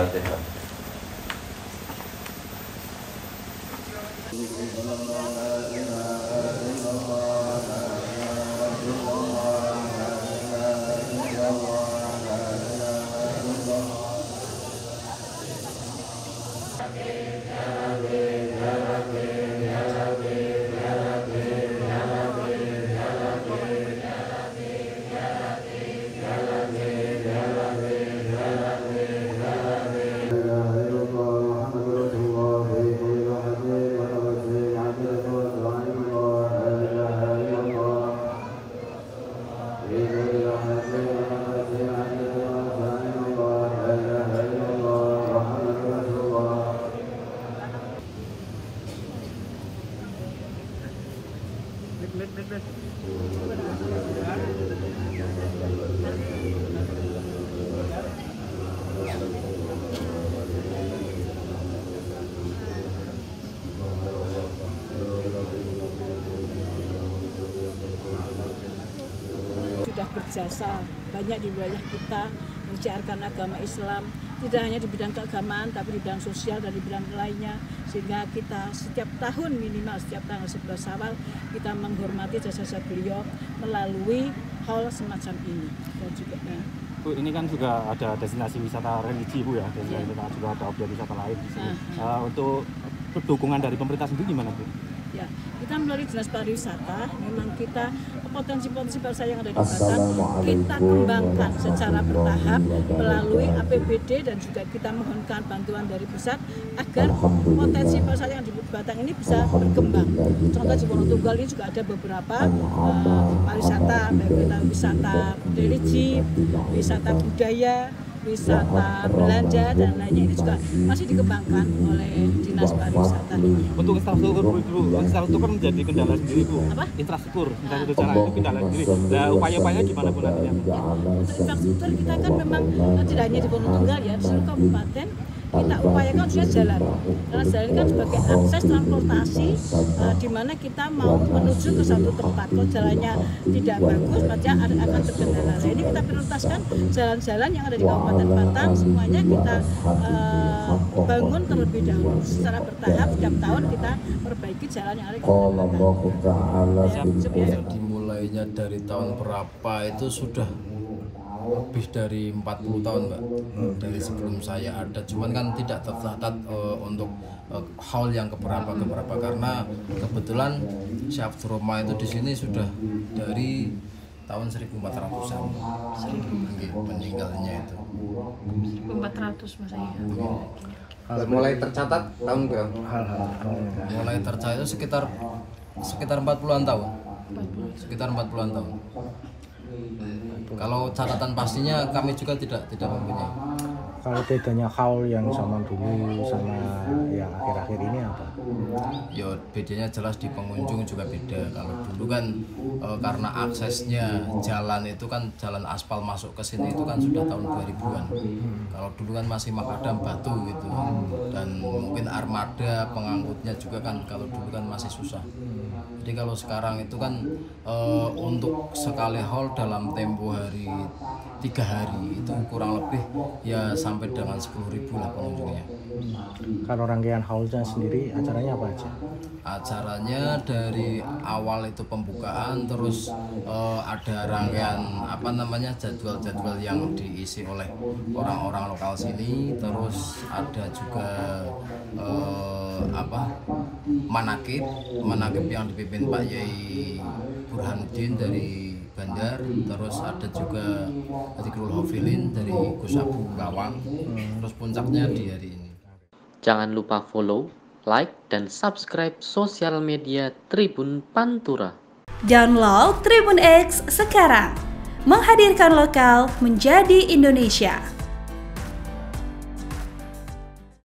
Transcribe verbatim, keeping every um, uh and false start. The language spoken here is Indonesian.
Al-Fatihah. Sudah berjasa banyak di wilayah kita mensiarkan agama Islam, tidak hanya di bidang keagamaan tapi di bidang sosial dan di bidang lainnya, sehingga kita setiap tahun minimal setiap tanggal sebelas Syawal kita menghormati jasa-jasa beliau melalui hal semacam ini. Dan juga nah, Bu, ini kan juga ada destinasi wisata religi Bu ya, destinasi yeah. juga ada objek wisata lain di sini. Uh, uh. Uh, untuk dukungan dari pemerintah sendiri gimana Bu? Ya, kita melalui Dinas Pariwisata, memang kita potensi-potensi pariwisata yang ada di Batam kita kembangkan secara bertahap melalui A P B D dan juga kita mohonkan bantuan dari pusat agar potensi pariwisata yang di Batam ini bisa berkembang. Contoh di Wonotunggal ini juga ada beberapa uh, pariwisata, baik wisata religi, wisata budaya, wisata belanja dan lainnya, ini juga masih dikembangkan oleh Dinas Pariwisata. Untuk infrastruktur Bu, infrastruktur kan menjadi kendala sendiri Bu. Apa? Infrastruktur, infrastruktur jalan itu kendala sendiri. Nah, upaya-upayanya gimana Bu nantinya? Ya, untuk infrastruktur kita kan memang tidak hanya di Wonotunggal ya, di seluruh kabupaten kita upayakan khususnya jalan. Karena jalan kan sebagai akses transportasi uh, di mana kita mau menuju ke satu tempat. Kalau jalannya tidak bagus, maka akan terkendala. Nah, ini kita prioritaskan jalan-jalan yang ada di Kabupaten Batam, semuanya kita uh, bangun terlebih dahulu. Secara bertahap setiap tahun kita perbaiki jalan yang ada di Kabupaten Batam. Ya, dimulainya dari tahun berapa itu sudah lebih dari empat puluh tahun Mbak, hmm. dari sebelum saya ada, cuman kan tidak tercatat uh, untuk uh, haul yang keberapa keberapa karena kebetulan Syekh Abdul Roma itu di sini sudah dari tahun seribu empat ratusan meninggalnya itu. seribu empat ratus maksudnya. Mulai tercatat tahun berapa? Mulai tercatat itu sekitar sekitar empat puluhan tahun. Sekitar empat puluhan tahun. Kalau catatan pastinya kami juga tidak tidak mempunyai. Kalau bedanya haul yang zaman dulu sama yang akhir-akhir ini apa? Ya bedanya jelas di pengunjung juga beda. Kalau dulu kan e, karena aksesnya jalan itu kan jalan aspal masuk ke sini itu kan sudah tahun dua ribuan. Kalau dulu kan masih makadam batu gitu. Dan mungkin armada pengangkutnya juga kan kalau dulu kan masih susah. Jadi kalau sekarang itu kan e, untuk sekali haul dalam tempo hari tiga hari itu kurang lebih ya sampai dengan sepuluh ribu lah pengunjungnya. Kalau rangkaian haulnya sendiri acaranya apa aja? Acaranya dari awal itu pembukaan, terus uh, ada rangkaian apa namanya jadwal-jadwal yang diisi oleh orang-orang lokal sini, terus ada juga uh, apa manakib manakib yang dipimpin Pak Yai Burhanuddin dari Bandar, terus ada juga Zikrul Hafilin dari Kusabu Lawang, terus puncaknya di hari ini. Jangan lupa follow, like, dan subscribe sosial media Tribun Pantura. Download Tribun X sekarang, menghadirkan lokal menjadi Indonesia.